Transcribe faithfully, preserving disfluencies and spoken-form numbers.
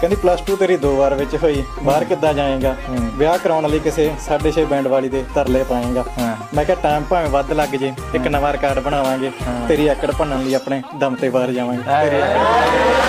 ਕਹਿੰਦੀ plus two ਤੇਰੀ ਦੋ ਵਾਰ ਵਿੱਚ ਹੋਈ, ਬਾਹਰ ਕਿੱਦਾਂ ਜਾਏਗਾ, ਵਿਆਹ ਕਰਾਉਣ ਲਈ ਕਿਸੇ ਸਾਢੇ ਛੇ ਬੈਂਡ ਵਾਲੀ ਦੇ ਤਰਲੇ ਪਾਏਗਾ। ਮੈਂ ਕਿਹਾ ਟਾਈਮ ਭਾਵੇਂ ਵੱਧ ਲੱਗ ਜੇ, ਇੱਕ ਨਵਾਂ ਰਿਕਾਰਡ ਬਣਾਵਾਂਗੇ, ਤੇਰੀ ਐਕੜ ਭੰਨਣ ਲਈ ਆਪਣੇ ਦਮ ਤੇ ਬਾਹਰ ਜਾਵਾਂਗੇ।